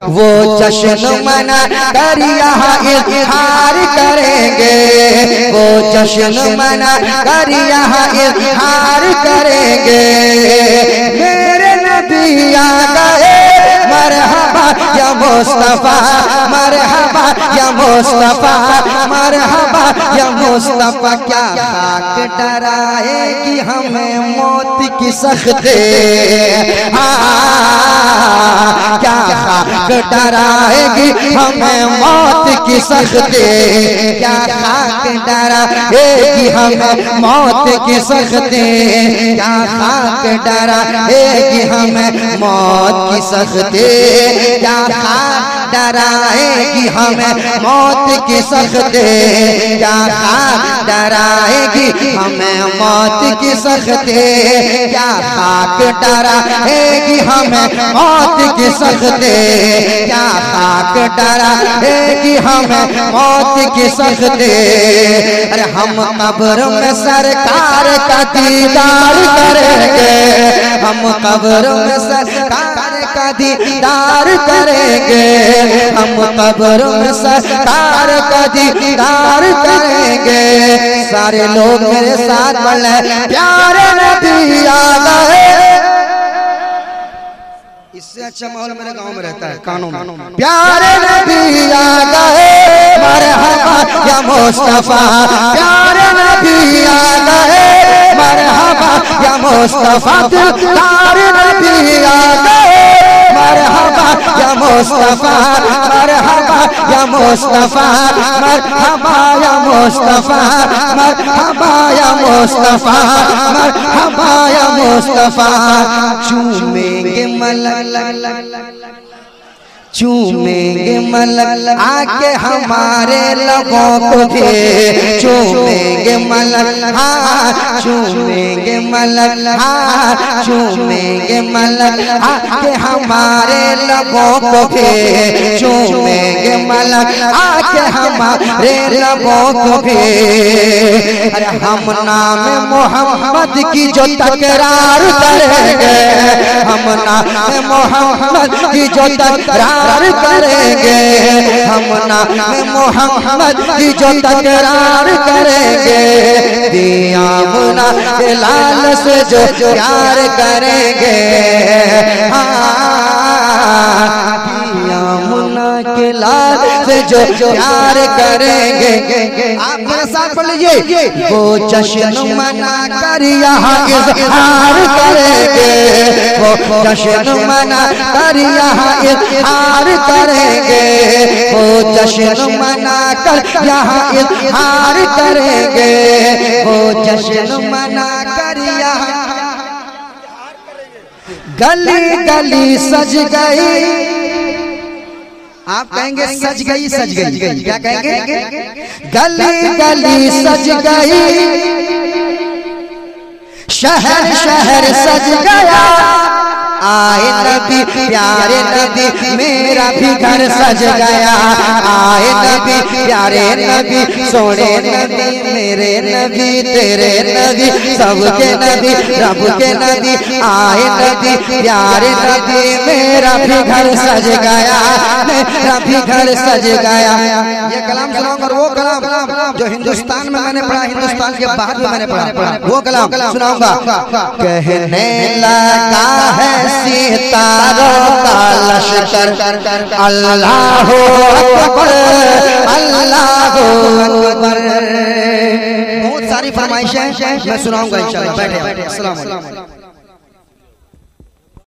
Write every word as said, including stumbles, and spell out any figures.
वो जश्न मना कर यहाँ इज़हार करेंगे, वो जश्न मना कर यहाँ इज़हार करेंगे। मेरे नबी आ गए, मरहबा या मुस्तफा, मरहबा या मुस्तफा, मरहबा या मुस्तफा। क्या खाक डराएगी हमें मौत की सख्ते, हाँ क्या खाक डराएगी हमें मौत की सख्ते, क्या खाक डराएगी हमें मौत की सख्ते, क्या खाक डराएगी हमें मौत की सख्ते, क्या खाक डराएगी हमें मौत की सख्ते, क्या खाक डराएगी हमें मौत की सख्ते, क्या खाक डराएगी हमें मौत की सख्ते, क्या खाक डराएगी हमें मौत की सख्ते। अरे हम कब्र में सरकार का दीदार करेंगे, हम कब्र में सरकार का दीदार करेंगे, हम कब्र में सरकार का दीदार करेंगे। सारे लोग मेरे साथ बोले प्यारे नबी आ गए। इससे अच्छा माहौल मेरे गांव में रहता है, कानों में। प्यारे नबी आ गए, मरहबा या मुस्तफा, प्यारे नबी आ गए, मरहबा या मुस्तफा, दिलदार नबी आ गए, मरहबा या मुस्तफा, मरहबा या मुस्तफा, मरहबा या मुस्तफा, मरहबा या मुस्तफा, मरहबा या मुस्तफा। चूमेंगे मलक, चूमेंगे मलक आके हमारे लबों को भी, चूमेंगे मलक, हाँ चूमेंगे मलक, हाँ चूमेंगे मलक आके हमारे लबों को भी, चूमेंगे मलक आके हमारे लबों को भी। अरे हम नाम मोहम्मद की जो तकरार करेंगे, हम नाम मोहम्मद की जो तकरार करेंगे, हम नाम मोहम्मद की जो तकरार करेंगे, दिया मुना के लाल से जो प्यार करेंगे, के लाल से जो प्यार करेंगे। आप मेरे साथ पढ़ लीजिए, वो जश्न मना कर यहाँ इज़हार करेंगे, वो जश्न मना कर यहाँ इज़हार करेंगे, वो जश्न मना कर यहाँ इज़हार करेंगे, वो जश्न मना कर यहाँ। गली गली सज गई, आप कहेंगे सज गई सज गई, क्या कहेंगे? गली गली सज गई, शहर शहर सज गया, आए नबी प्यारे नबी मेरा भी घर सज गया, आए नबी प्यारे नबी सोने नबी मेरे नबी तेरे नबी सबके नबी रब के नबी, आए नबी प्यारे नबी मेरा भी घर सज गया, मेरा भी घर सज गया। ये कलाम सुनाऊंगा, वो कलाम जो हिंदुस्तान में मैंने पढ़ा, हिंदुस्तान के बाहर में मैंने पढ़ा, वो कलाम सुनाऊंगा। कहने लगा है सितारों का लश्कर, अल्लाहु अकबर अल्लाहु अकबर। बहुत सारी फरमाइशें मैं सुनाऊंगा इंशाअल्लाह। बैठे, अस्सलाम वालेकुम।